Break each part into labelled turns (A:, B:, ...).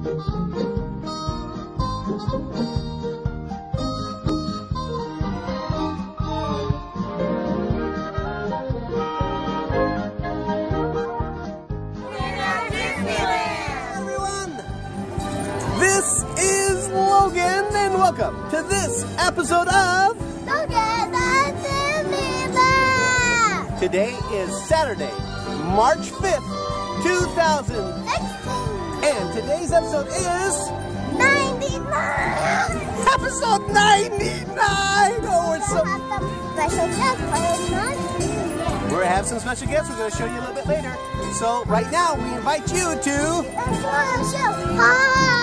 A: This is Logan, and welcome to this episode of
B: Logan At Disneyland!
A: Today is Saturday, March 5th, 2016, and today's episode is
B: 99!
A: episode 99! Oh, we're so... We're gonna have some special guests we're gonna show you a little bit later. So right now we invite you to...
B: Hi!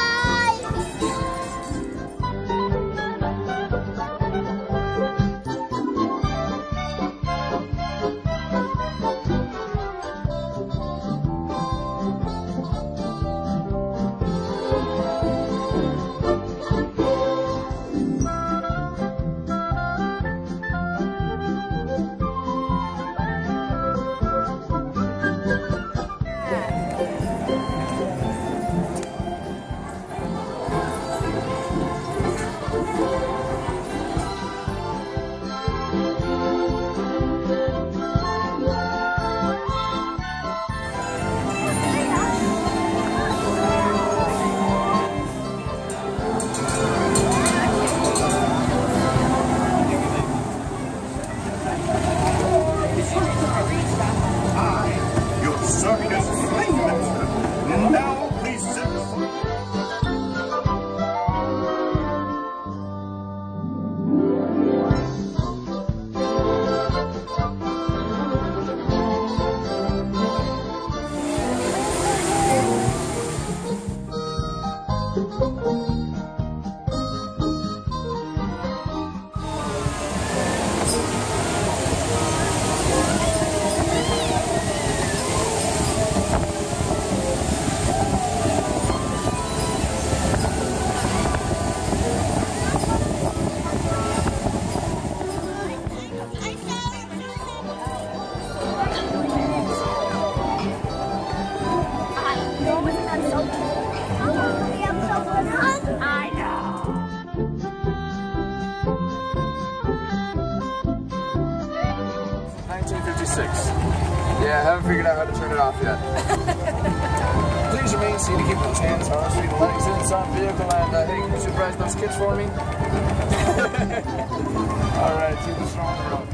C: Yeah, I haven't figured out how to turn it off yet. Please remain seated, keep those hands on feet, the legs inside the vehicle, and hey, can you supervise those kids for me? Alright, keep the strong road.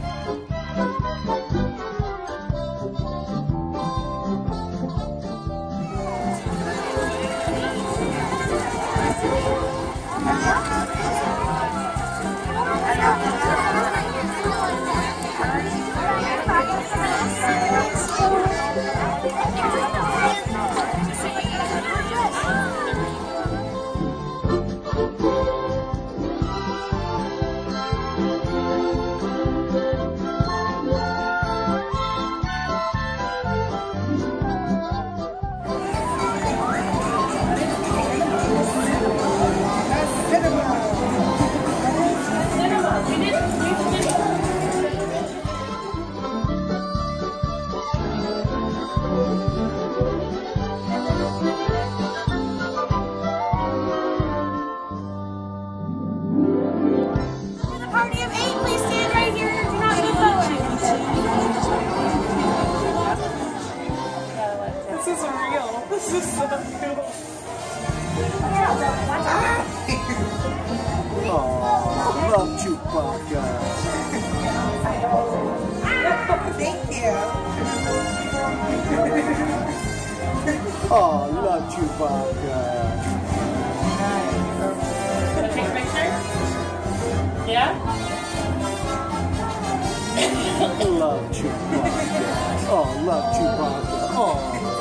D: This is so cool.
A: Oh, love Chewbacca.
D: Thank you.
A: Oh, love Chewbacca.
D: Wanna take a picture? Yeah?
A: Love Chewbacca. Oh, love Chewbacca. Oh.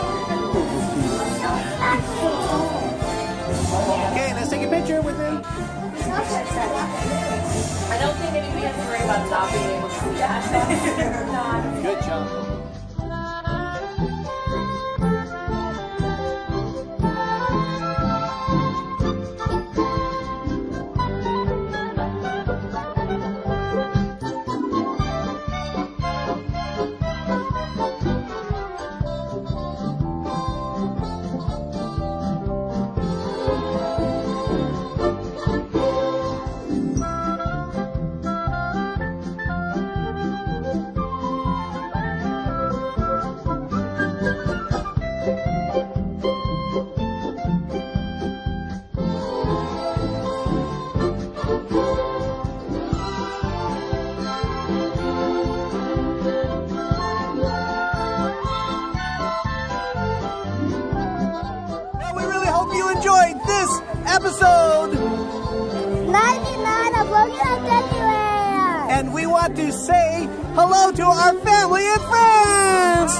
A: Okay, let's take a picture with him.
D: I don't think anybody has to worry about not being able to see that.
A: Good job. We really hope you enjoyed this episode.
B: 99 of Logan At Disneyland.
A: And we want to say hello to our family and friends.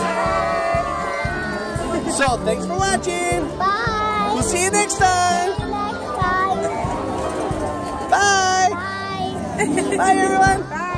A: So thanks for watching.
B: Bye.
A: We'll see you next time.
B: See you next time.
A: Bye.
B: Bye.
A: Bye everyone.
E: Bye.